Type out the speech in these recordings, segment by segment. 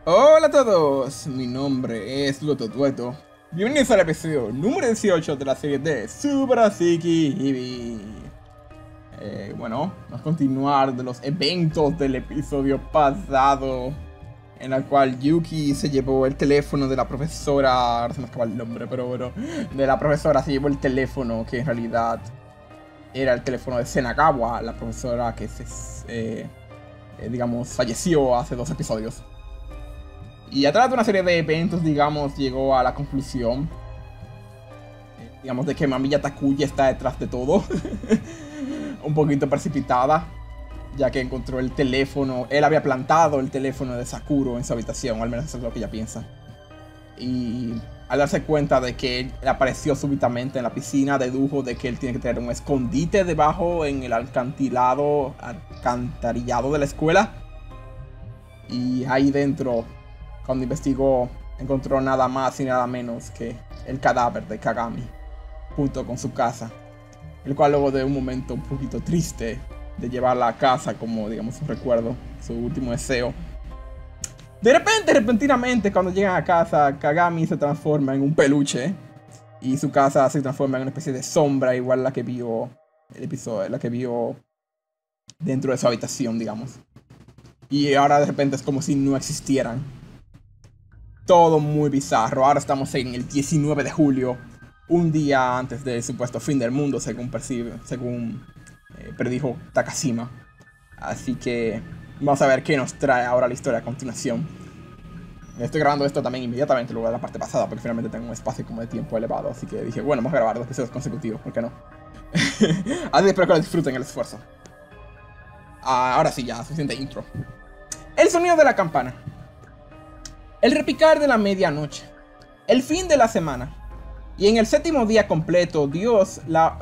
Hola a todos, mi nombre es Loto Tueto. Bienvenidos al episodio número 18 de la serie de Subarasiki Hibi. Vamos a continuar de los eventos del episodio pasado, en el cual Yuki se llevó el teléfono de la profesora, ahora se me acaba el nombre, pero bueno, de la profesora se llevó el teléfono que en realidad era el teléfono de Senagawa, la profesora que digamos, falleció hace 2 episodios. Y a través de una serie de eventos, digamos, llegó a la conclusión, digamos, de que Mamiya Takuya está detrás de todo. Un poquito precipitada, ya que encontró el teléfono. Él había plantado el teléfono de Sakuro en su habitación, o al menos eso es lo que ella piensa. Y al darse cuenta de que él apareció súbitamente en la piscina, dedujo de que él tiene que tener un escondite debajo en el alcantarillado de la escuela. Y ahí dentro, cuando investigó, encontró nada más y nada menos que el cadáver de Kagami, junto con su casa, el cual luego de un momento un poquito triste de llevarla a casa como, digamos, un recuerdo, su último deseo, repentinamente, cuando llegan a casa, Kagami se transforma en un peluche y su casa se transforma en una especie de sombra, igual la que vio la que vio dentro de su habitación, digamos. Y ahora de repente es como si no existieran. Todo muy bizarro. Ahora estamos en el 19 de julio, un día antes del supuesto fin del mundo, según predijo Takashima. Así que vamos a ver qué nos trae ahora la historia a continuación. Estoy grabando esto también inmediatamente luego de la parte pasada, porque finalmente tengo un espacio como de tiempo elevado. Así que dije, bueno, vamos a grabar 2 episodios consecutivos, ¿por qué no? Así espero que lo disfruten el esfuerzo. Ahora sí, ya, suficiente intro. El sonido de la campana. El repicar de la medianoche, el fin de la semana, y en el séptimo día completó Dios la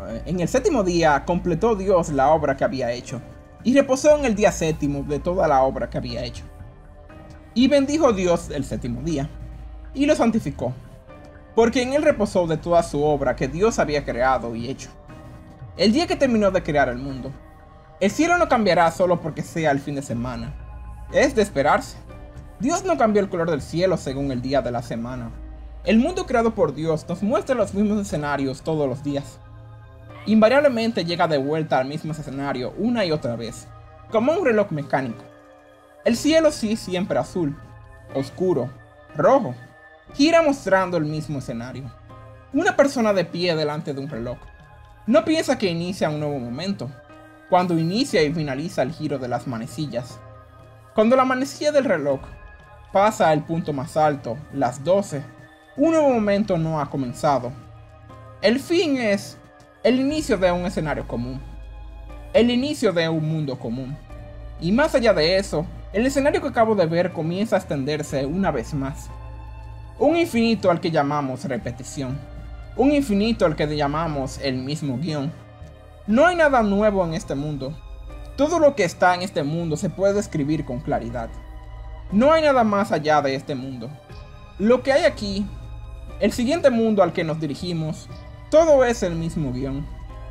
obra que había hecho, y reposó en el día séptimo de toda la obra que había hecho. Y bendijo Dios el séptimo día, y lo santificó, porque en él reposó de toda su obra que Dios había creado y hecho. El día que terminó de crear el mundo, el cielo no cambiará solo porque sea el fin de semana, es de esperarse. Dios no cambió el color del cielo según el día de la semana. El mundo creado por Dios nos muestra los mismos escenarios todos los días. Invariablemente llega de vuelta al mismo escenario una y otra vez, como un reloj mecánico. El cielo sí siempre azul, oscuro, rojo, gira mostrando el mismo escenario. Una persona de pie delante de un reloj no piensa que inicia un nuevo momento, cuando inicia y finaliza el giro de las manecillas. Cuando la manecilla del reloj pasa al punto más alto, las 12, un nuevo momento no ha comenzado. El fin es el inicio de un escenario común, el inicio de un mundo común. Y más allá de eso, el escenario que acabo de ver comienza a extenderse una vez más. Un infinito al que llamamos repetición, un infinito al que llamamos el mismo guión. No hay nada nuevo en este mundo. Todo lo que está en este mundo se puede describir con claridad. No hay nada más allá de este mundo. Lo que hay aquí, el siguiente mundo al que nos dirigimos, todo es el mismo guión.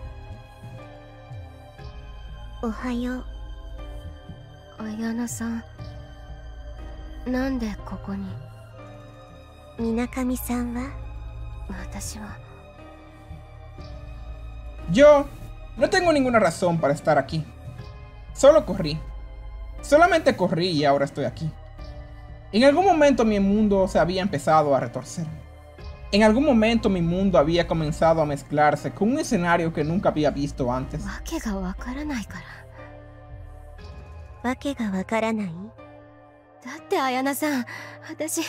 Ohayo, Ayana-san. ¿Nande koko ni? Minakami-san wa? Watashi wa. Yo no tengo ninguna razón para estar aquí. Solo corrí. Solamente corrí y ahora estoy aquí. En algún momento mi mundo se había empezado a retorcer. En algún momento mi mundo había comenzado a mezclarse con un escenario que nunca había visto antes. Wake ga wakaranai kara. Wake ga wakaranai? Datte Ayana-san, watashi...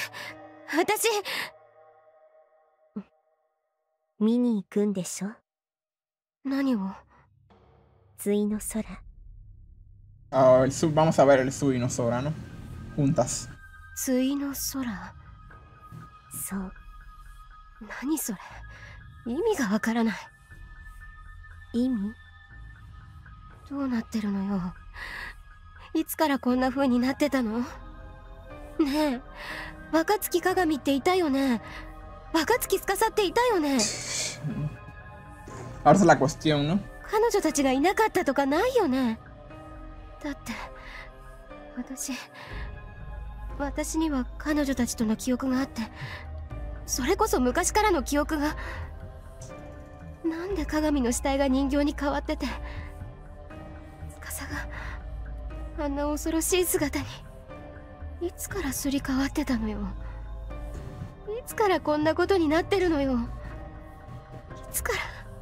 見に行くんでしょ? 何を? Tsui no Sora. Vamos a ver el Tsui no Sora, ¿no? Juntas. Tsui no Sora. そう。何それ? 意味がわからない。意味? どうなってるのよ。いつからこんな風になってたの? ねえ、若月鏡っていたよね。若月司っていたよね。 Ahora es la cuestión, ¿no? 彼女たちがいなかったとかないよね。だって私には彼女たちとの記憶があって、それこそ昔からの記憶が。なんで鏡の死体が人形に変わってて、司があんな恐ろしい姿にいつからすり替わってたのよ。いつからこんなことになってるのよ。いつから。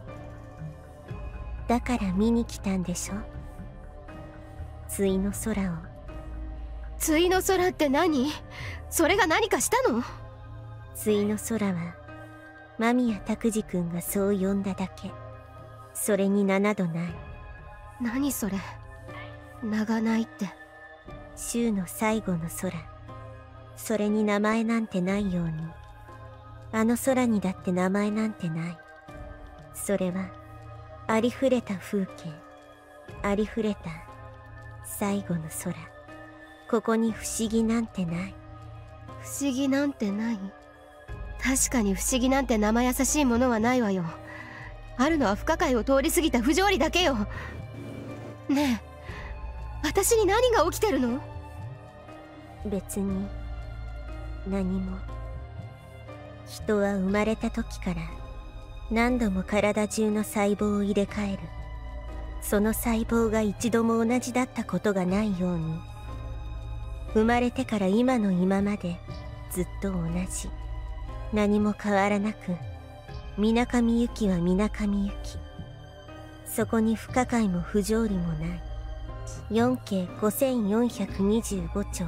だから見に来たんでしょ、対の空を。 対の空って何？それが何かしたの？ 対の空は間宮拓司君がそう呼んだだけ。それに7度ない。 何それ、名がないって。 週の最後の空。それに名前なんてないように、あの空にだって名前なんてない。それはありふれた風景、ありふれた最後の空。ここに不思議なんてない。 不思議なんてない。確かに不思議なんて生優しいものはないわよ。あるのは不可解を通り過ぎた不条理だけよ。ねえ、私に何が起きてるの？ 別に何も。人は生まれた時から何度も体中の細胞を入れ替える。その細胞が一度も同じだったことがないように、生まれてから今の今までずっと同じ。何も変わらなく、水上ゆきは水上ゆき。そこに不可解も不条理もない。4京5425兆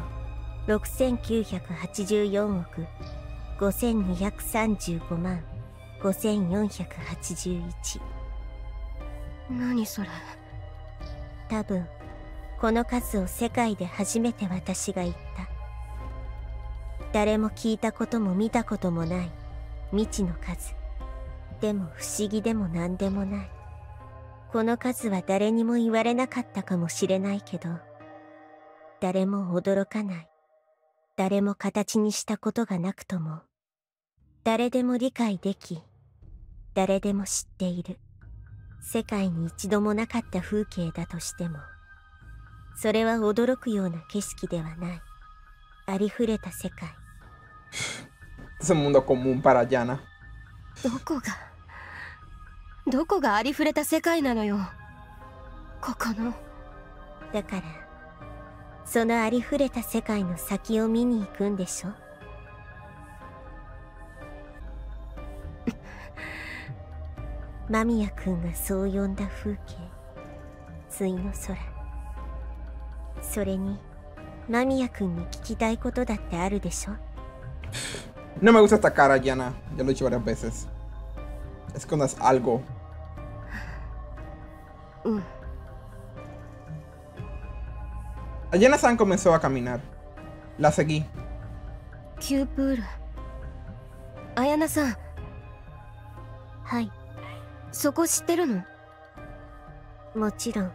6984億5235万5481。 何それ。 多分この数を世界で初めて私が言った。誰も聞いたことも見たこともない未知の数。でも不思議でも何でもない。この数は誰にも言われなかったかもしれないけど、誰も驚かない。誰も形にしたことがなくとも、誰でも理解でき、誰でも知っている。世界に一度もなかった風景だとしても、それは驚くような景色ではない。ありふれた世界。 Es un mundo común para Yana. どこがありふれた世界なのよ、ここの。 だから、そのありふれた世界の先を見に行くんでしょ。間宮君がそう呼んだ風景、対の空。それに間宮君に聞きたいことだってあるでしょ。 No me gusta esta cara, Yana. Ya lo he dicho varias veces. Escondas algo. Ayana-san comenzó a caminar. La seguí. キュープール。綾菜さん。 はい。 そこ知ってるの？ もちろん。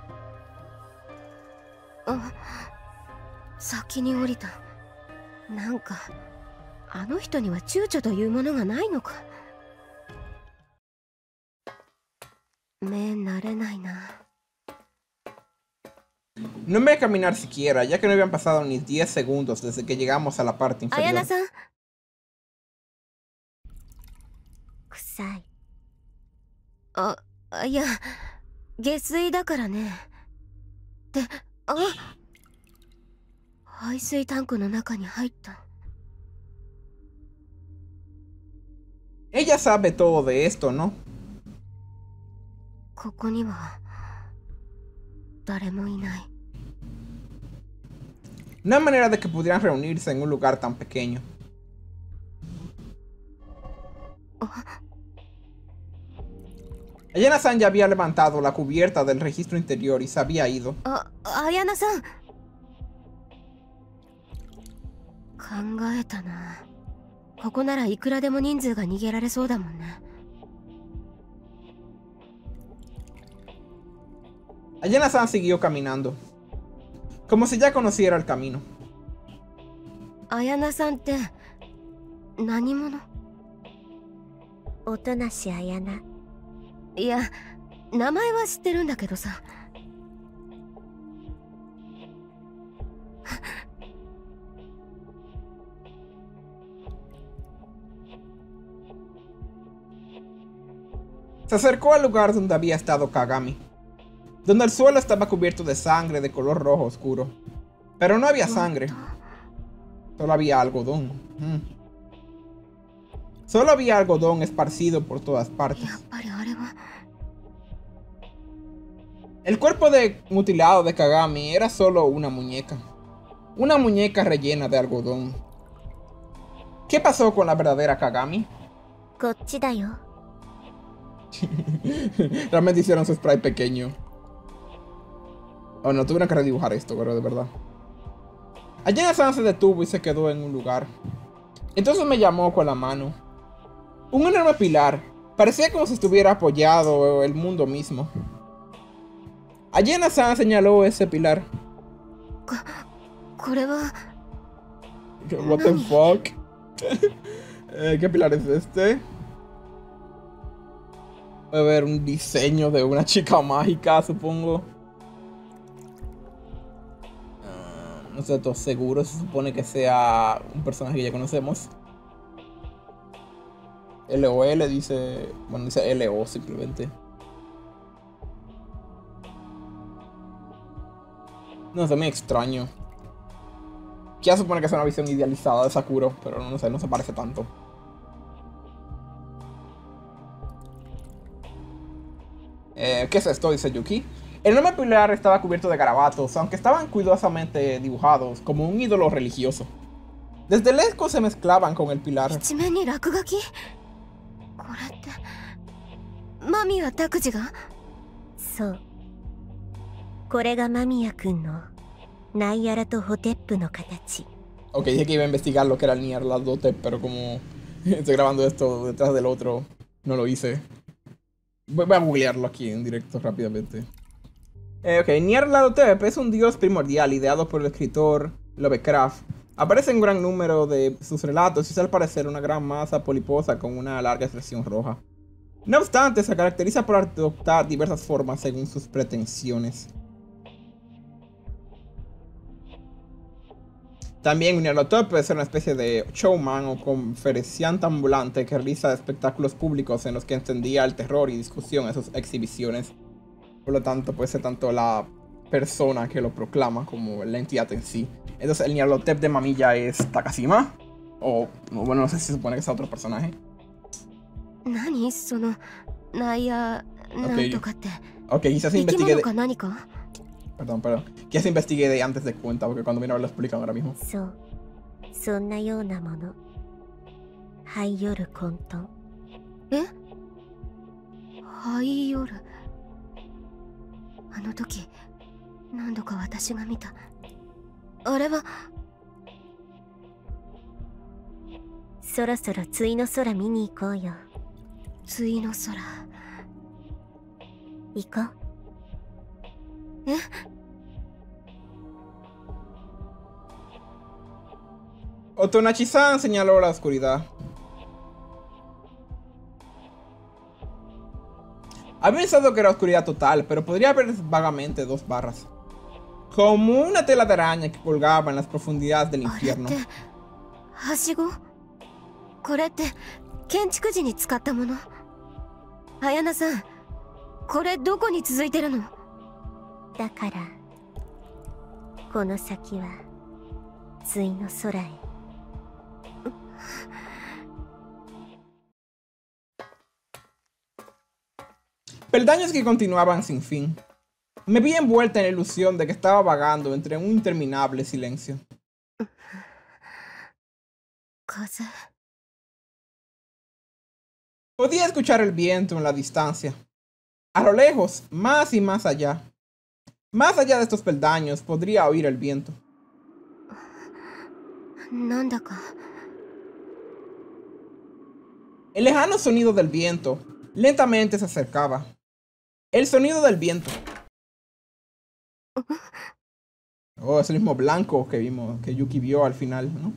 あ、先に降りた。なんかあの人には躊躇というものがないのか。目慣れないな。 No me voy a caminar siquiera, ya que no habían pasado ni 10 segundos desde que llegamos a la parte inferior. 綾菜さん。 臭い。 いや、下水だからね。って、排水タンクの中に入った。 Ella sabe todo de esto, ¿no? ここには誰もいない。 No hay manera de que pudieran reunirse en un lugar tan pequeño. Ayana-san ya había levantado la cubierta del registro interior y se había ido. 綾菜さん。考えたな。ここならいくらでも人数が逃げられそうだもんね。 Ayana-san siguió caminando, como si ya conociera el camino. 綾菜さんって何者？ 音無し綾菜。 いや、名前は知ってるんだけどさ。 Se acercó al lugar donde había estado Kagami, donde el suelo estaba cubierto de sangre de color rojo oscuro. Pero no había sangre, solo había algodón. Solo había algodón esparcido por todas partes. El cuerpo mutilado de Kagami era solo una muñeca. Una muñeca rellena de algodón. ¿Qué pasó con la verdadera Kagami? Realmente hicieron su sprite pequeño. Oh, no, tuvieron que redibujar esto, pero de verdad. Ayana-san se detuvo y se quedó en un lugar. Entonces me llamó con la mano. Un enorme pilar. Parecía como si estuviera apoyado el mundo mismo. Ayana-san señaló ese pilar. What the fuck? ¿Qué pilar es este? A ver, un diseño de una chica mágica, supongo. No estoy todo seguro, se supone que sea un personaje que ya conocemos. LOL dice... Bueno, dice LO simplemente. No sé, muy extraño. Ya supone que es una visión idealizada de Sakuro, pero no sé, no se parece tanto. ¿Qué es esto? Dice Yuki. El enorme pilar estaba cubierto de garabatos, aunque estaban cuidadosamente dibujados, como un ídolo religioso. Desde lejos se mezclaban con el pilar. Ok, dije que iba a investigar lo que era el Nyarlathotep, pero como estoy grabando esto detrás del otro, no lo hice. Voy a googlearlo aquí en directo rápidamente. Ok, Nyarlathotep es un dios primordial ideado por el escritor Lovecraft. Aparece en un gran número de sus relatos y es al parecer una gran masa poliposa con una larga expresión roja. No obstante, se caracteriza por adoptar diversas formas según sus pretensiones. También Nyarlathotep puede ser una especie de showman o conferenciante ambulante que realiza espectáculos públicos en los que encendía el terror y discusión en sus exhibiciones. Por lo tanto, puede ser tanto la persona que lo proclama como la entidad en sí. Entonces, el Nyarlathotep de Mamiya es Takashima. O, bueno, no sé si se supone que es otro personaje. Ok, quizás investigué de... Perdón. Quizás investigué de antes de cuenta, porque cuando vino a ver lo explican ahora mismo. Otonachi-san señaló la oscuridad. Había pensado que era oscuridad total, pero podría haber vagamente dos barras. Como una tela de araña que colgaba en las profundidades del infierno. Peldaños que continuaban sin fin. Me vi envuelta en la ilusión de que estaba vagando entre un interminable silencio. Podía escuchar el viento en la distancia. A lo lejos, más y más allá. Más allá de estos peldaños, podría oír el viento. El lejano sonido del viento lentamente se acercaba. El sonido del viento. Oh, es el mismo blanco que vimos, que Yuki vio al final, ¿no?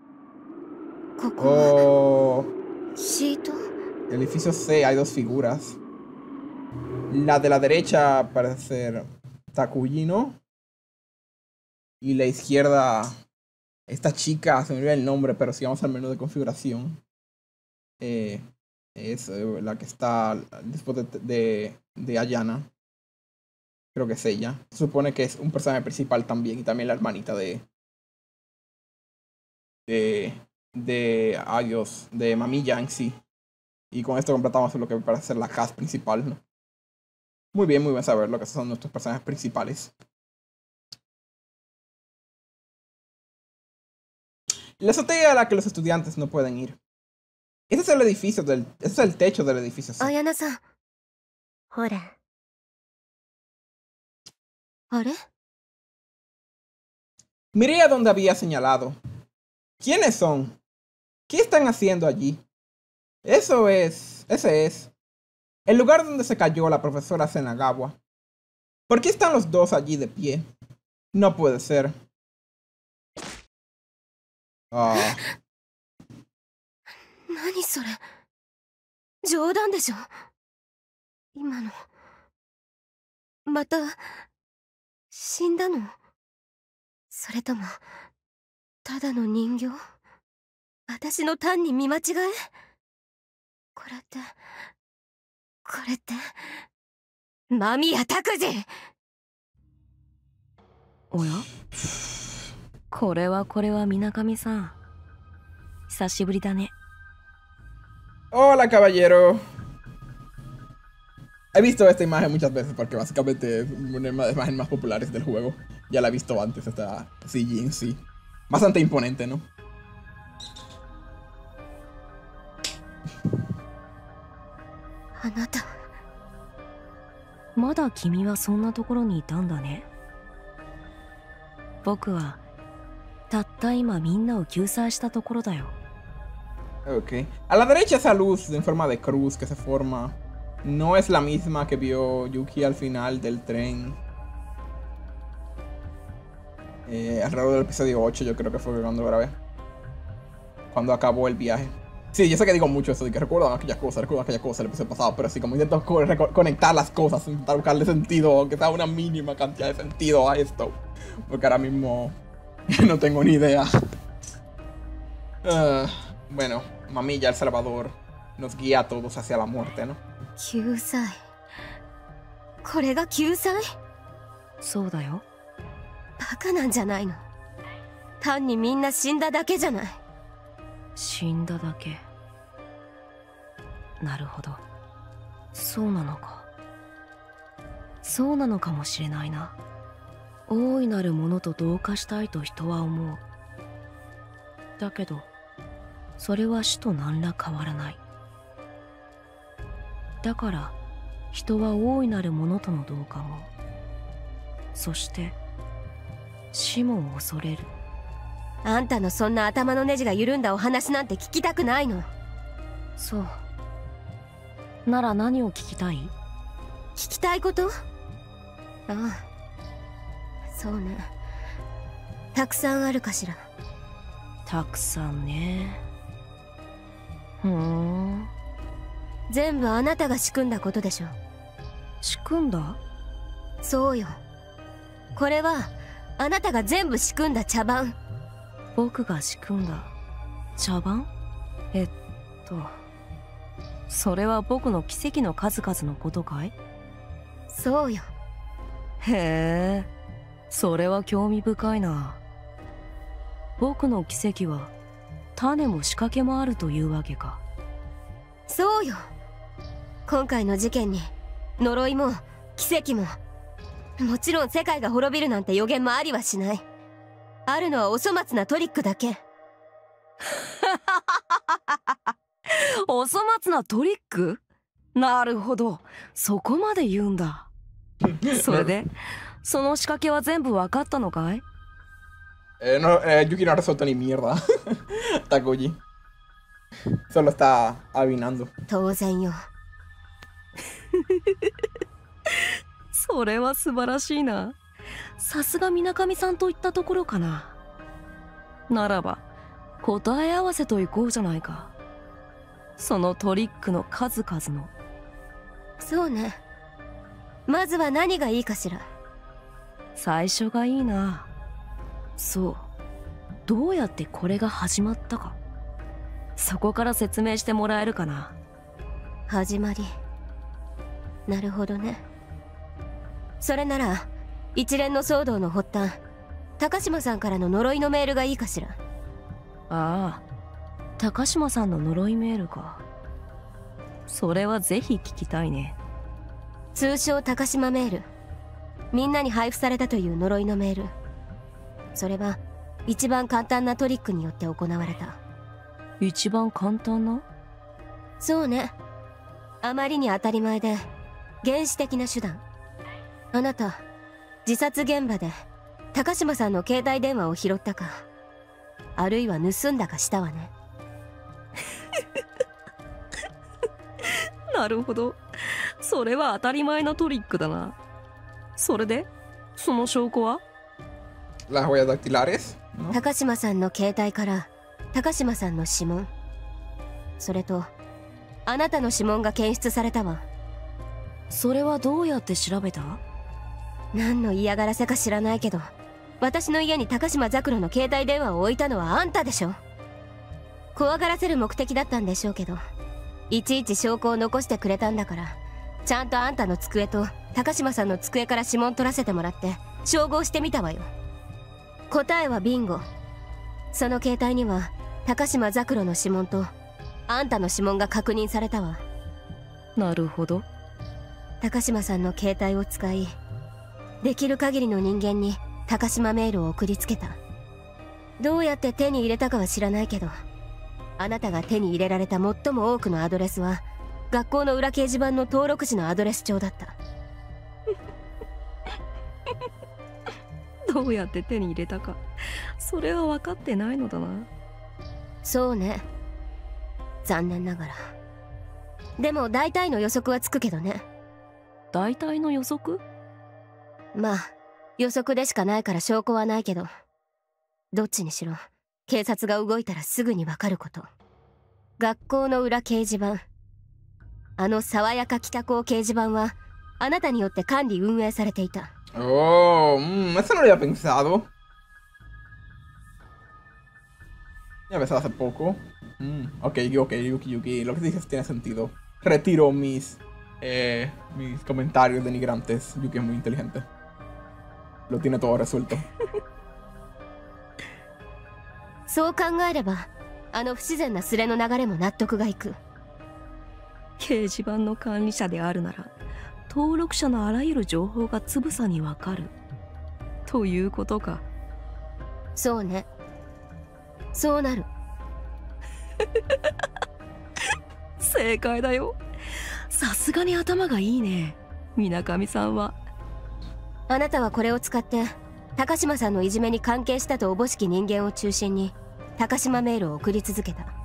Oh. El edificio C hay dos figuras. La de la derecha parece ser Takuji, ¿no? Y la izquierda, esta chica, se me olvidó el nombre, pero si vamos al menú de configuración. Es la que está después de Ayana. Creo que es ella. Se supone que es un personaje principal también. Y también la hermanita ay Dios, de Mamilla en sí. Y con esto completamos lo que parece ser la cast principal, ¿no? Muy bien saber lo que son nuestros personajes principales. La azotea a la que los estudiantes no pueden ir. Ese es el edificio ese es el techo del edificio. Ayana-san. Hora. ¿Are? Miré a donde había señalado. ¿Quiénes son? ¿Qué están haciendo allí? Ese es el lugar donde se cayó la profesora Senagawa. ¿Por qué están los dos allí de pie? No puede ser. Ah. 何それ。冗談でしょ。今の。また、死んだの？それとも、ただの人形？私の単に見間違い？これって、間宮拓司！ おや？これは水上さん。久しぶりだね。 Hola, caballero. He visto esta imagen muchas veces porque básicamente es una de las imágenes más populares del juego. Ya la he visto antes, esta CG en sí. Bastante imponente, ¿no? あなた。 まだ君はそんなところにいたんだね。僕はたった今みんなを救済したところだよ。 Ok. A la derecha esa luz en forma de cruz que se forma. No es la misma que vio Yuki al final del tren. Alrededor del episodio 8 yo creo que fue cuando grabé. Cuando acabó el viaje. Sí, yo sé que digo mucho eso de que recuerdan aquella cosa el episodio pasado. Pero sí, como intento conectar las cosas, intentar buscarle sentido, aunque sea una mínima cantidad de sentido a esto. Porque ahora mismo no tengo ni idea. Bueno, Mamilla, El Salvador, nos guía a todos hacia la muerte, ¿no? 救済。これが救済？ そうだよ。 バカなんじゃないの。単にみんな死んだだけじゃない。 死んだだけ。なるほど。そうなのか。そうなのかもしれないな。大いなるものと同化したいと人は思う。だけどそれは死と何ら変わらない。だから人は大いなるものとの同化も、そして死も恐れる。 あんたのそんな頭のネジが緩んだお話なんて聞きたくないの。 そう。なら何を聞きたい？ 聞きたいこと？ああ、そうね。たくさんあるかしら。 たくさんね。 全部あなたが仕組んだことでしょ。 仕組んだ？ そうよ。これはあなたが全部仕組んだ茶番。 僕が仕組んだ茶番？それは僕の奇跡の数々のことかい？ そうよ。 へえ、それは興味深いな。僕の奇跡は種も仕掛けもあるというわけか。 そうよ。今回の事件に呪いも奇跡も、もちろん世界が滅びるなんて予言もありはしない。あるのはお粗末なトリックだけ。 お粗末なトリック？なるほど、そこまで言うんだ。それでその仕掛けは全部分かったのかい ？No, Yuki no ha resuelto ni mierda. Takuji. Solo está adivinando. 当然よ。 それは素晴らしいな。さすが水上さんといったところかな。ならば答え合わせといこうじゃないか。そのトリックの数々の。 そうね。まずは何がいいかしら。 最初がいいな。そう、どうやってこれが始まったか、そこから説明してもらえるかな。 始まり。なるほどね。それなら一連の騒動の発端、高島さんからの呪いのメールがいいかしら。 ああ、高島さんの呪いメールか。それはぜひ聞きたいね。 通称高島メール。みんなに配布されたという呪いのメール。それは一番簡単なトリックによって行われた。 一番簡単な？ そうね。あまりに当たり前で原始的な手段。あなた、自殺現場で高島さんの携帯電話を拾ったか、あるいは盗んだかしたわね。 なるほど。それは当たり前のトリックだな。それでその証拠は？ Las huellas dactilares, ¿no? 高島さんの携帯から高島さんの指紋、それとあなたの指紋が検出されたわ。 それはどうやって調べた？ 何の嫌がらせか知らないけど、私の家に高島ザクロの携帯電話を置いたのはあんたでしょ。怖がらせる目的だったんでしょうけど、いちいち証拠を残してくれたんだから、ちゃんとあんたの机と高島さんの机から指紋取らせてもらって照合してみたわよ。答えはビンゴ。その携帯には高島ザクロの指紋とあんたの指紋が確認されたわ。 なるほど。 高島さんの携帯を使い、できる限りの人間に高島メールを送りつけた。どうやって手に入れたかは知らないけど、あなたが手に入れられた最も多くのアドレスは学校の裏掲示板の登録時のアドレス帳だった。 どうやって手に入れたか、それは分かってないのだな。 そうね。残念ながら。でも大体の予測はつくけどね。 大体の予測？ まあ予測でしかないから証拠はないけど、どっちにしろ警察が動いたらすぐにわかること。学校の裏掲示板、あの爽やか北高掲示板はあなたによって管理運営されていた。 Oh, eso no lo había pensado. Ya pensaba hace poco. Ok, Yuki, lo que dices tiene sentido. Retiro mis comentarios denigrantes. Yuki es muy inteligente. Lo tiene todo resuelto. そう考えれば、あの不自然なスレの流れも納得がいく。 掲示板の管理者であるなら、登録者のあらゆる情報がつぶさにわかるということか。 そうね。そうなる。 正解だよ。さすがに頭がいいね、水上さんは。 あなたはこれを使って高島さんのいじめに関係したとおぼしき人間を中心に高島メールを送り続けた。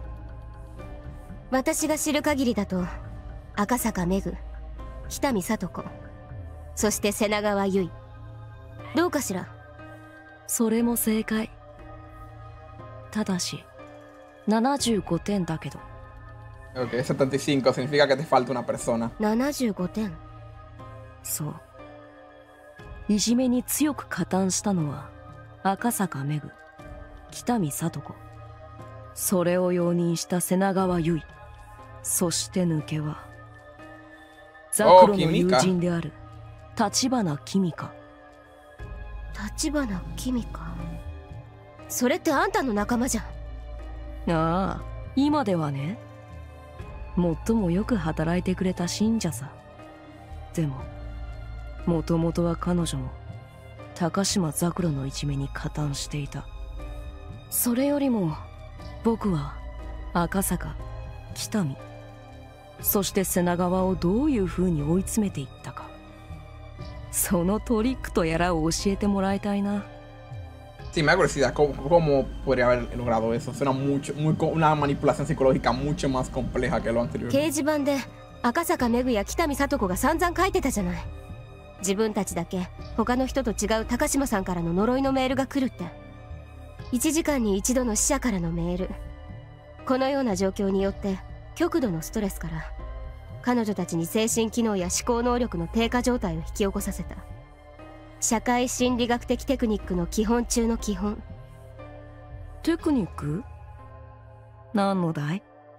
私が知る限りだと、赤坂めぐ、北見聡子、そして瀬名川結衣。どうかしら？ それも正解。ただし75点だけど。 Ok, 75 significa que te falta una persona. 75点。 そう。いじめに強く加担したのは赤坂めぐ、北見聡子、それを容認した瀬名川結衣、そして抜けはザクロの友人である立花君香。 立花君香。それってあんたの仲間じゃん。 ああ、今ではね。最もよく働いてくれた信者さ。でももともとは彼女も高島ザクロのいじめに加担していた。それよりも僕は赤坂、北見、そして瀬名川をどういう風に追い詰めていったか、そのトリックとやらを教えてもらいたいな。 Sí, me da curiosidad cómo podría haber logrado eso. Suena mucho, una manipulación psicológica mucho más compleja que lo anterior. 掲示板で赤坂めぐや北見聡子が散々書いてたじゃない。自分たちだけ他の人と違う高島さんからの呪いのメールが来るって。1時間に1度の死者からのメール。このような状況によって極度のストレスから彼女たちに精神機能や思考能力の低下状態を引き起こさせた。社会心理学的テクニックの基本中の基本。 テクニック？何のだい？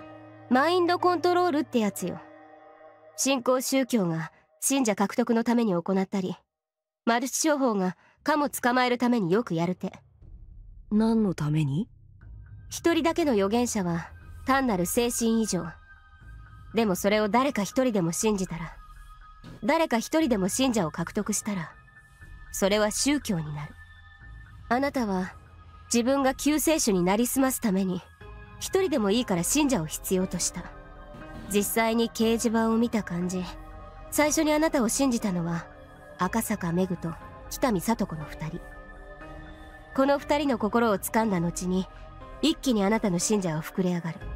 マインドコントロールってやつよ。新興宗教が信者獲得のために行ったり、マルチ商法がカモ捕まえるためによくやるて。 何のために？ 一人だけの預言者は単なる精神異常。でもそれを誰か一人でも信じたら、誰か一人でも信者を獲得したら、それは宗教になる。あなたは自分が救世主になりすますために一人でもいいから信者を必要とした。実際に掲示板を見た感じ、最初にあなたを信じたのは赤坂めぐと北見聡子の2人。この2人の心を掴んだ後に一気にあなたの信者は膨れ上がる。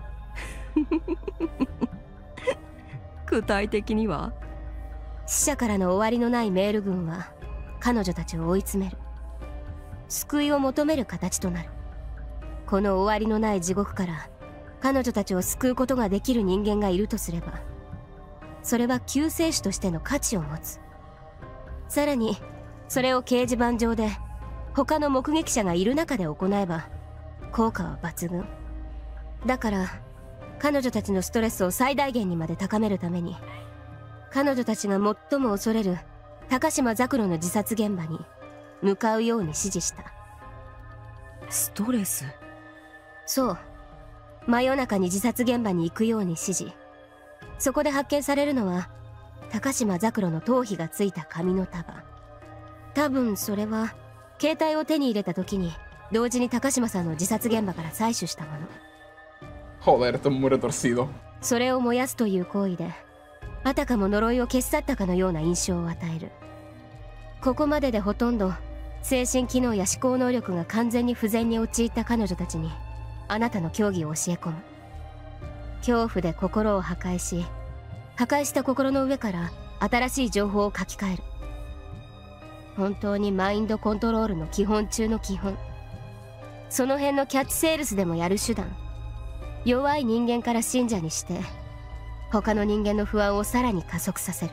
具体的には？ 死者からの終わりのないメール群は彼女たちを追い詰める。救いを求める形となる。この終わりのない地獄から彼女たちを救うことができる人間がいるとすれば、それは救世主としての価値を持つ。さらにそれを掲示板上で他の目撃者がいる中で行えば効果は抜群だから、彼女たちのストレスを最大限にまで高めるために、彼女たちが最も恐れる高島ザクロの自殺現場に向かうように指示した。 ストレス？ そう、真夜中に自殺現場に行くように指示。そこで発見されるのは高島ザクロの頭皮がついた紙の束。多分それは携帯を手に入れた時に同時に高島さんの自殺現場から採取したもの。 Joder, esto es muy retorcido. それを燃やすという行為で、あたかも呪いを消し去ったかのような印象を与える。ここまででほとんど精神機能や思考能力が完全に不全に陥った彼女たちにあなたの教義を教え込む。恐怖で心を破壊し、破壊した心の上から新しい情報を書き換える。本当にマインドコントロールの基本中の基本。その辺のキャッチセールスでもやる手段。弱い人間から信者にして他の人間の不安をさらに加速させる。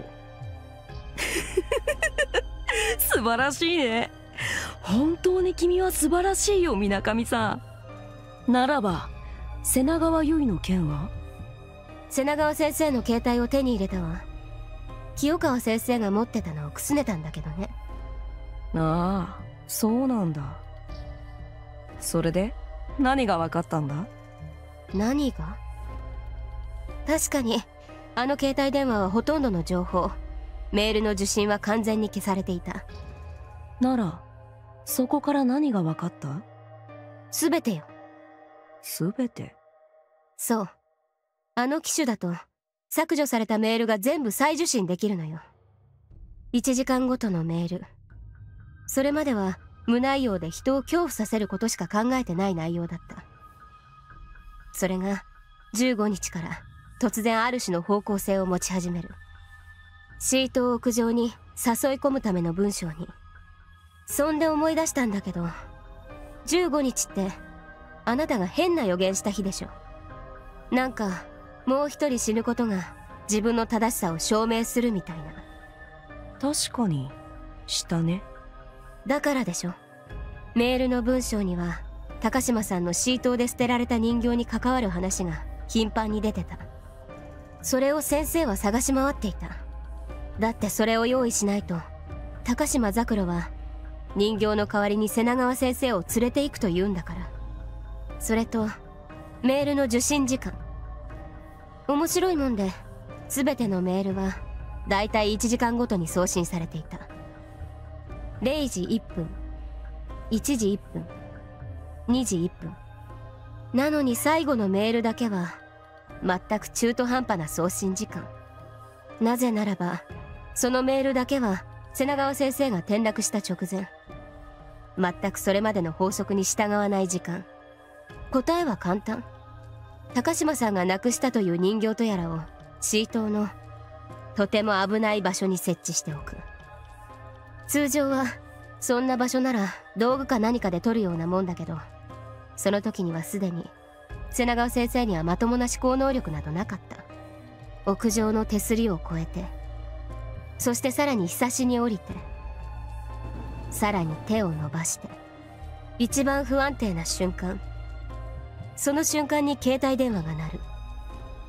素晴らしいね。本当に君は素晴らしいよ、水上さん。ならば瀬名川結の件は？ 瀬名川先生の携帯を手に入れたわ。清川先生が持ってたのをくすねたんだけどね。 ああ、そうなんだ。それで何が分かったんだ？ 何が？確かにあの携帯電話はほとんどの情報、メールの受信は完全に消されていた。 ならそこから何が分かった？ 全てよ。 全て？ そう、あの機種だと削除されたメールが全部再受信できるのよ。1時間ごとのメール。それまでは無内容で人を恐怖させることしか考えてない内容だった。それが15日から突然ある種の方向性を持ち始める。シートを屋上に誘い込むための文章に。そんで思い出したんだけど、15日ってあなたが変な予言した日でしょ。なんかもう一人死ぬことが自分の正しさを証明するみたいな。 確かにしたね。 だからでしょ。メールの文章には高島さんのシートで捨てられた人形に関わる話が頻繁に出てた。それを先生は探し回っていた。だってそれを用意しないと高島ザクロは人形の代わりに瀬名川先生を連れて行くと言うんだから。それとメールの受信時間。面白いもんで全てのメールはだいたい1時間ごとに送信されていた。0時1分、1時1分、2時1分。なのに最後のメールだけは全く中途半端な送信時間。なぜならばそのメールだけは瀬名川先生が転落した直前、全くそれまでの法則に従わない時間。答えは簡単。高島さんが亡くしたという人形とやらをシートのとても危ない場所に設置しておく。通常はそんな場所なら道具か何かで取るようなもんだけど、その時にはすでに瀬名川先生にはまともな思考能力などなかった。屋上の手すりを越えて、そしてさらにひさしに降りて、さらに手を伸ばして、一番不安定な瞬間、その瞬間に携帯電話が鳴る。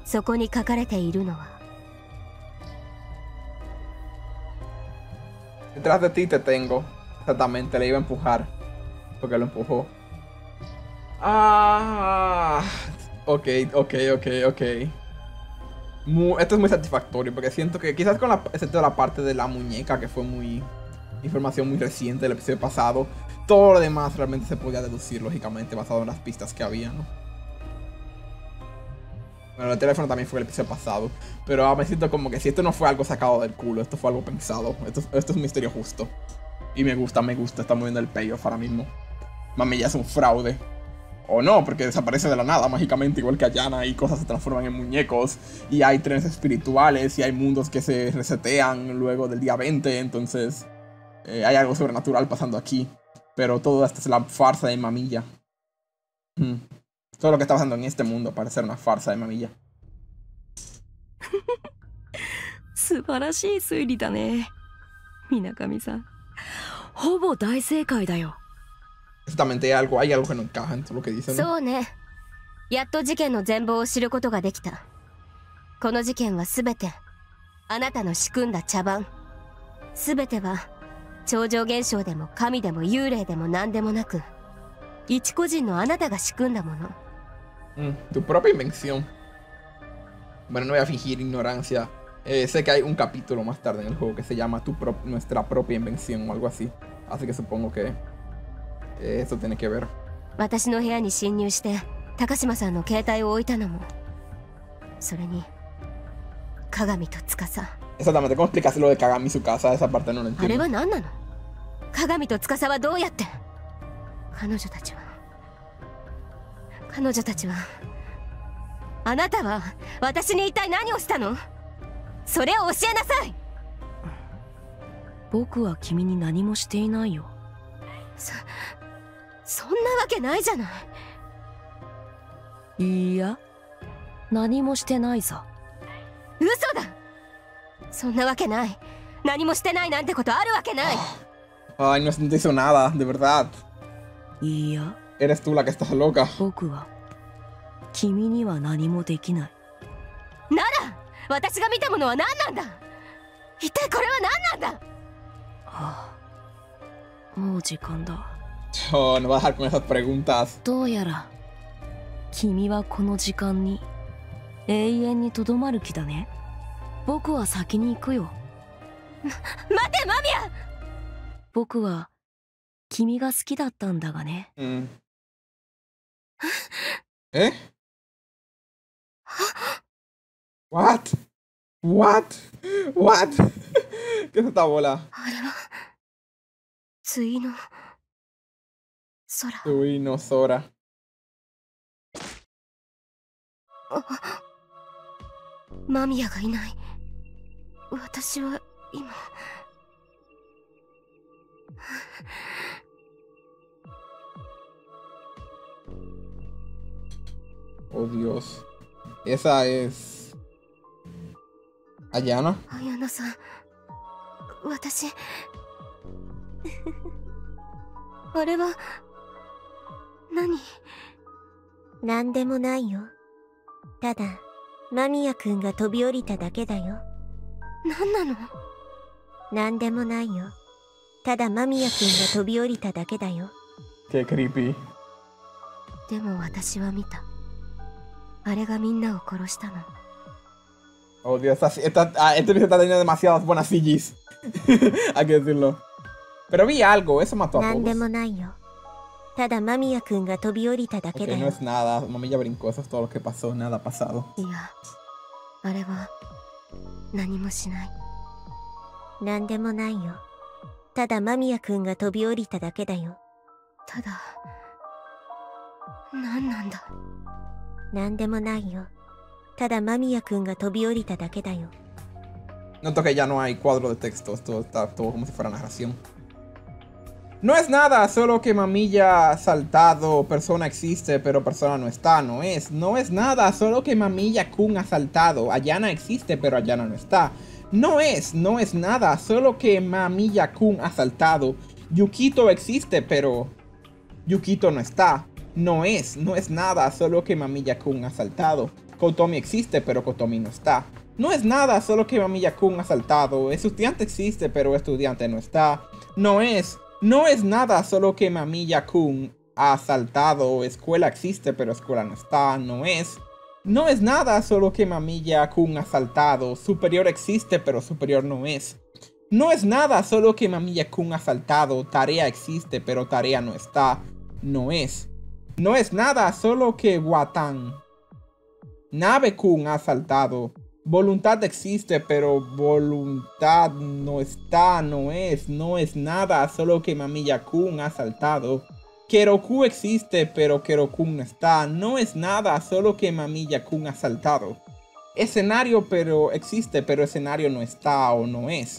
そこに書かれているのは Detrás de ti te tengo. Exactamente, le iba a empujar. Porque lo empujó. Ah. Ok. Esto es muy satisfactorio porque siento que quizás con excepto la parte de la muñeca que fue muy... información muy reciente del episodio pasado. Todo lo demás realmente se podía deducir lógicamente basado en las pistas que había, ¿no? Bueno, el teléfono también fue el episodio pasado. Pero me siento como que si esto no fue algo sacado del culo, esto fue algo pensado. Esto es un misterio justo. Y me gusta. Estamos viendo el payoff ahora mismo. Mamilla es un fraude. O no, porque desaparece de la nada mágicamente, igual que Ayana, y cosas se transforman en muñecos. Y hay trenes espirituales, y hay mundos que se resetean luego del día 20. Entonces, hay algo sobrenatural pasando aquí. Pero todo esto es la farsa de Mamilla. Todo lo que está pasando en este mundo parece ser una farsa de Mamilla. 素晴らしい推理だね、水上さん。ほぼ大正解だよ。 Exactamente, hay algo que no encaja en todo lo que dicen, ¿no? そうね。やっと事件の全貌を知ることができた。この事件はすべてあなたの仕組んだ茶番。すべては超常現象でも神でも幽霊でも何でもなく、一個人のあなたが仕組んだもの。 Tu propia invención. Bueno, no voy a fingir ignorancia. Sé que hay un capítulo más tarde en el juego que se llama Nuestra propia invención o algo así. Así que supongo que eso tiene que ver. 私の部屋に侵入して高島さんの携帯を置いたのも、それに鏡と司。 Exactamente, ¿cómo explicas lo de Kagami su casa? Esa parte no lo あれ entiendo. は何なの？鏡と司はどうやって？彼女たちはあなたは私に一体何をしたの？それを教えなさい。 僕は君に何もしていないよ。 そんなわけないじゃない。 いや、何もしてないさ。 嘘だ。そんなわけない。何もしてないなんてことあるわけない。 Ay, no te hizo nada, de verdad. いや、 Eres tú la que estás loca. 僕は君には何もできない。 なら私が見たものは何なんだ。一体これは何なんだ。 はあ、もう時間だ。 Oh, no vas a dejar con esas preguntas. どうやら君はこの時間に永遠にとどまる気だね。僕は先に行くよ。 待てマミヤ。 僕は君が好きだったんだがね。 ¿Eh? What? ¿Qué es esta bola? あれは対の空。 Uy, no, Sora. マミヤがいない。私は今。 Oh, Dios. Esa es... ¿Ayana? 綾菜さん、私あれは何？ なんでもないよ。ただ間宮くんが飛び降りただけだよ。 何なの？ なんでもないよ。ただ間宮くんが飛び降りただけだよ。 Qué creepy. でも私は見た。あれがみんなを殺したの。 Oh, Dios, este episodio está teniendo demasiadas buenas CGs. Hay que decirlo. Pero vi algo, eso mató a なんで todos. もないよ。ただ間宮くんが飛び降りただけ Ok, だ no よ。 es nada. Mamilla brincó, eso es todo lo que pasó. Nada ha pasado. いや、あれは何もしない。 なんでもないよ。ただ間宮くんが飛び降りただけだよ。 ただ、何なんだ。 なんでもないよ。ただ間宮くんが飛び降りただけだよ。 Noto que ya no hay cuadro de texto. Esto está todo como si fuera narración. No es nada, solo que Mamilla ha saltado. Persona existe, pero persona no está. No es nada, solo que Mamilla-kun ha saltado. Ayana existe, pero Ayana no está. No es nada, solo que Mamilla-kun ha saltado. Yukito existe, pero Yukito no está. No es nada, solo que Mamilla-kun ha saltado. Kotomi existe, pero Kotomi no está. No es nada, solo que Mamiya-kun ha saltado. Estudiante existe, pero estudiante no está. No es nada, solo que Mamiya-kun ha saltado. Escuela existe, pero escuela no está. No es nada, solo que Mamiya-kun ha saltado. Superior existe, pero superior no es. No es nada, solo que Mamiya-kun ha saltado. Tarea existe, pero tarea no está. No es nada, solo que Watan Nabe-kun ha saltado. Voluntad existe, pero voluntad no está. No es nada, solo que Mamiya-kun ha saltado. Keroku existe, pero Keroku no está. No es nada, solo que Mamiya-kun ha saltado. Escenario pero existe, pero escenario no está o no es.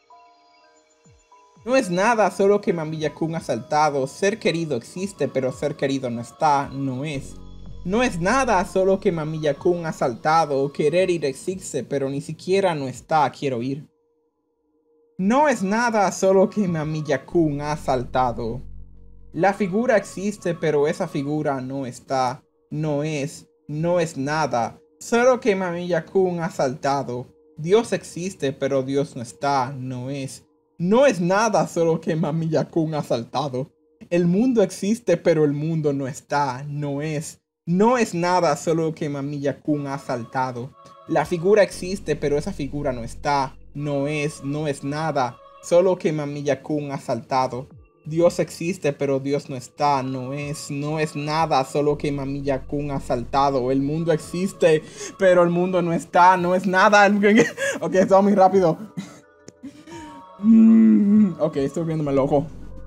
No es nada, solo que Mamiya-kun ha saltado. Ser querido existe, pero ser querido no está. No es nada, solo que Mamiya-kun ha saltado. Querer ir existe, pero ni siquiera no está. Quiero ir. No es nada, solo que Mamiya-kun ha saltado. La figura existe, pero esa figura no está. No es nada, solo que Mamiya-kun ha saltado. Dios existe, pero Dios no está. No es nada, solo que Mamiya-kun ha saltado. El mundo existe, pero el mundo no está. No es nada, solo que Mamiya-kun ha saltado. La figura existe, pero esa figura no está. No es nada, solo que Mamiya-kun ha saltado. Dios existe, pero Dios no está. No es nada, solo que Mamiya-kun ha saltado. El mundo existe, pero el mundo no está. No es nada. Ok, esto muy rápido. Ok, estoy viéndome loco.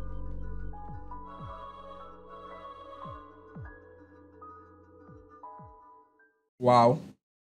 Wow.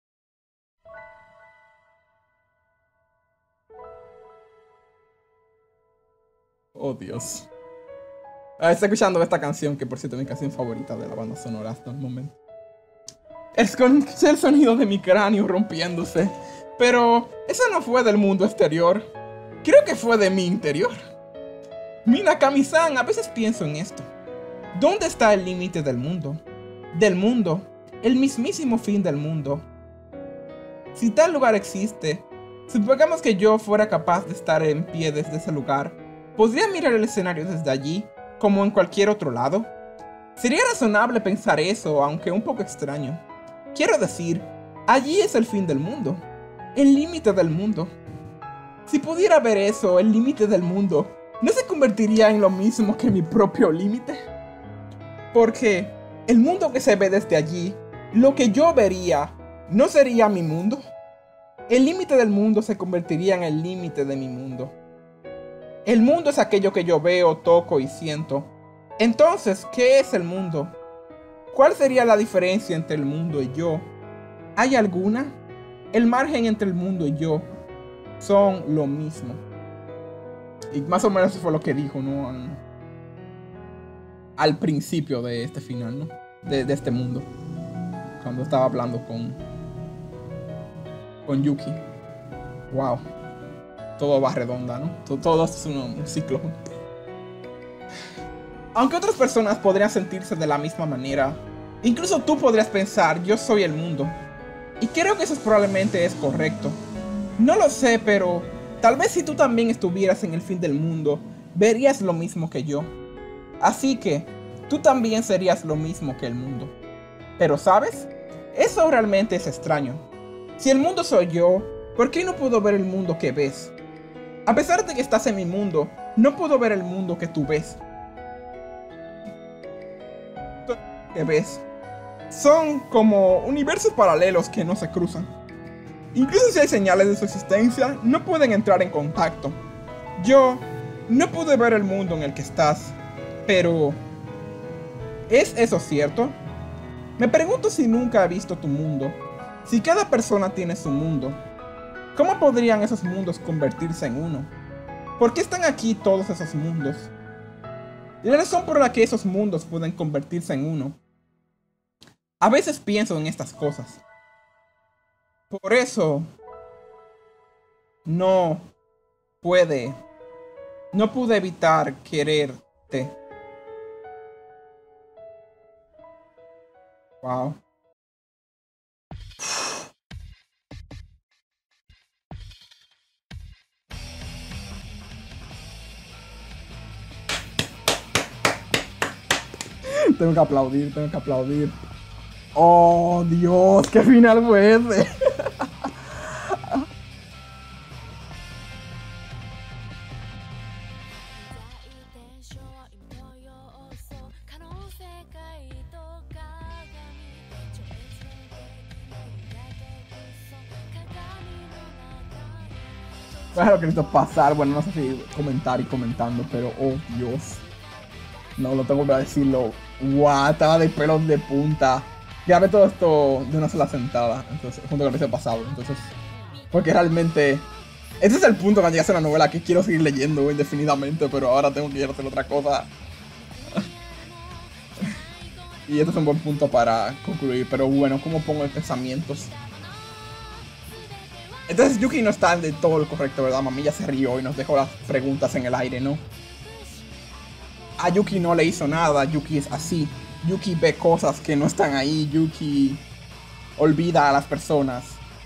Oh, Dios. Está escuchando esta canción, que por cierto es mi canción favorita de la banda sonora hasta el momento. Escuché el sonido de mi cráneo rompiéndose. Pero eso no fue del mundo exterior. Creo que fue de mi interior. Minakami-san, a veces pienso en esto. ¿Dónde está el límite del mundo? Del mundo. El mismísimo fin del mundo. Si tal lugar existe, supongamos que yo fuera capaz de estar en pie desde ese lugar, ¿podría mirar el escenario desde allí, como en cualquier otro lado? Sería razonable pensar eso, aunque un poco extraño. Quiero decir, allí es el fin del mundo. El límite del mundo. Si pudiera ver eso, el límite del mundo, ¿no se convertiría en lo mismo que mi propio límite? Porque el mundo que se ve desde allí, lo que yo vería, ¿no sería mi mundo? El límite del mundo se convertiría en el límite de mi mundo. El mundo es aquello que yo veo, toco y siento. Entonces, ¿qué es el mundo? ¿Cuál sería la diferencia entre el mundo y yo? ¿Hay alguna? El margen entre el mundo y yo son lo mismo. Y más o menos eso fue lo que dijo, ¿no? Al principio de este final, ¿no? De este mundo. Cuando estaba hablando con Yuki. Wow. Todo va redonda, ¿no? Todo es un ciclo. Aunque otras personas podrían sentirse de la misma manera, incluso tú podrías pensar, yo soy el mundo. Y creo que eso probablemente es correcto. No lo sé, pero tal vez si tú también estuvieras en el fin del mundo, verías lo mismo que yo. Así que, tú también serías lo mismo que el mundo. Pero ¿sabes? Eso realmente es extraño. Si el mundo soy yo, ¿por qué no puedo ver el mundo que ves? A pesar de que estás en mi mundo, no puedo ver el mundo que tú ves. ¿Qué ves? Son como universos paralelos que no se cruzan. Incluso si hay señales de su existencia, no pueden entrar en contacto. Yo no pude ver el mundo en el que estás, pero ¿es eso cierto? Me pregunto si nunca he visto tu mundo. Si cada persona tiene su mundo, ¿cómo podrían esos mundos convertirse en uno? ¿Por qué están aquí todos esos mundos? La razón por la que esos mundos pueden convertirse en uno. A veces pienso en estas cosas. Por eso no pude evitar quererte. Wow. tengo que aplaudir, tengo que aplaudir. Oh, Dios, qué final fue ese. Bueno, lo que necesito pasar, bueno, no sé si comentar y comentando, pero oh Dios. No, lo tengo que decirlo. Guau, estaba de pelos de punta. Grabé todo esto de una sola sentada, entonces, junto con el episodio pasado, entonces. Porque realmente. Este es el punto cuando llegas a una novela que quiero seguir leyendo indefinidamente, pero ahora tengo que ir a hacer otra cosa. Y este es un buen punto para concluir, pero bueno, ¿cómo pongo en pensamientos? Entonces Yuki no está de todo lo correcto, ¿verdad? Mamilla se rió y nos dejó las preguntas en el aire, ¿no? A Yuki no le hizo nada, Yuki es así. Yuki ve cosas que no están ahí, Yuki olvida a las personas.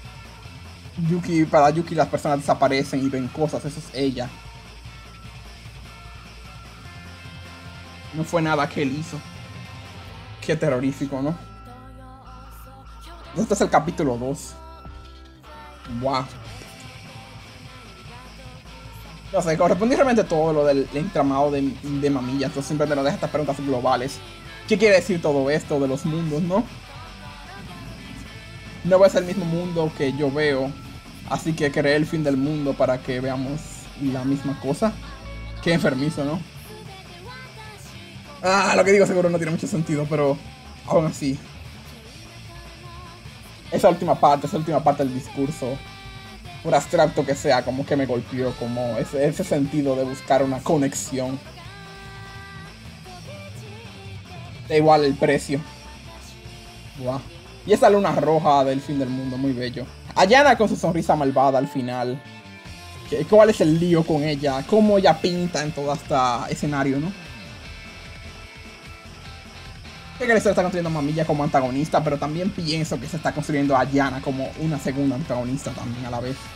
Para Yuki las personas desaparecen y ven cosas, eso es ella. No fue nada que él hizo. Qué terrorífico, ¿no? Este es el capítulo 2. Wow. No sé, correspondí realmente todo lo del entramado de Mamilla. Entonces siempre nos deja estas preguntas globales. ¿Qué quiere decir todo esto de los mundos, no? No es el mismo mundo que yo veo. Así que creé el fin del mundo para que veamos la misma cosa. Qué enfermizo, ¿no? Lo que digo seguro no tiene mucho sentido, pero aún así. Esa última parte del discurso, por abstracto que sea, como que me golpeó, como ese sentido de buscar una conexión. Da igual el precio. Wow. Y esa luna roja del fin del mundo, muy bello. Ayana con su sonrisa malvada al final. ¿Cuál es el lío con ella? ¿Cómo ella pinta en todo este escenario, no? Sé que se está construyendo a Mamilla como antagonista, pero también pienso que se está construyendo a Ayana como una segunda antagonista también a la vez.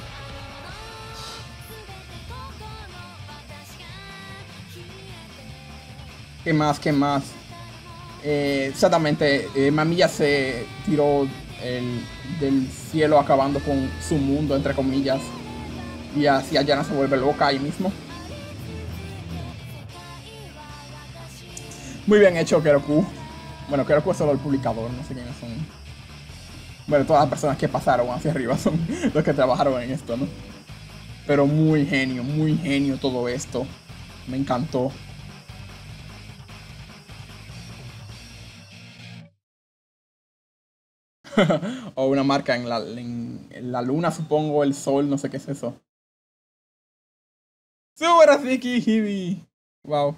¿Qué más? ¿Qué más? Exactamente, Mamilla se tiró del cielo acabando con su mundo, entre comillas. Y así Ayana se vuelve loca ahí mismo. Muy bien hecho, Keroku. Bueno, Keroku es solo el publicador, no sé quiénes son. Bueno, todas las personas que pasaron hacia arriba son los que trabajaron en esto, ¿no? Pero muy genio todo esto. Me encantó. O una marca en la luna, supongo, el sol, no sé qué es eso. ¡Super Asiki Hibi! Wow.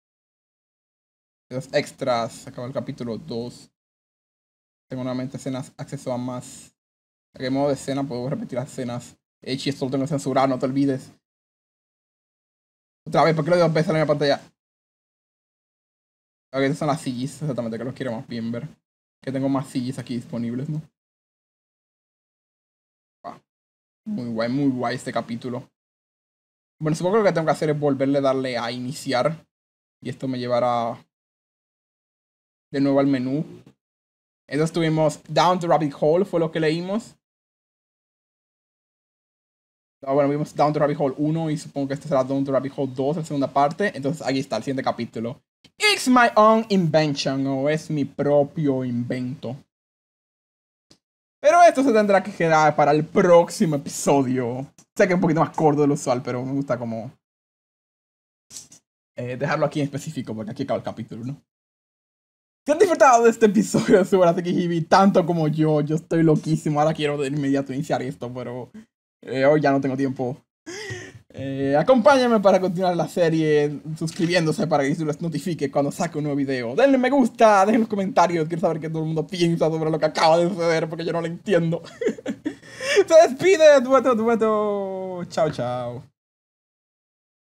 Los extras, acaba el capítulo 2. Tengo nuevamente escenas, acceso a más. ¿A qué modo de escena puedo repetir las escenas? Echi, esto lo tengo que censurar, no te olvides. Otra vez, ¿por qué lo digo dos veces en la pantalla? Ok, estas son las CGs, exactamente, que los quiero más bien ver. Que tengo más CGs aquí disponibles, ¿no? Muy guay este capítulo. Bueno, supongo que lo que tengo que hacer es volverle a darle a iniciar. Y esto me llevará de nuevo al menú. Entonces tuvimos Down the Rabbit Hole, fue lo que leímos. Bueno, vimos Down the Rabbit Hole 1 y supongo que este será Down the Rabbit Hole 2, la segunda parte. Entonces aquí está el siguiente capítulo. It's my own invention, o es mi propio invento. Pero esto se tendrá que quedar para el próximo episodio. Sé que es un poquito más corto de lo usual, pero me gusta como dejarlo aquí en específico, porque aquí acaba el capítulo, ¿no? Si han disfrutado de este episodio de Super Aseki Hibi tanto como yo estoy loquísimo. Ahora quiero de inmediato iniciar esto, pero hoy ya no tengo tiempo. Acompáñenme para continuar la serie suscribiéndose para que les notifique cuando saque un nuevo video. Denle me gusta, dejen los comentarios. Quiero saber qué todo el mundo piensa sobre lo que acaba de suceder porque yo no lo entiendo. Se despide, Dueto. Chao, chao.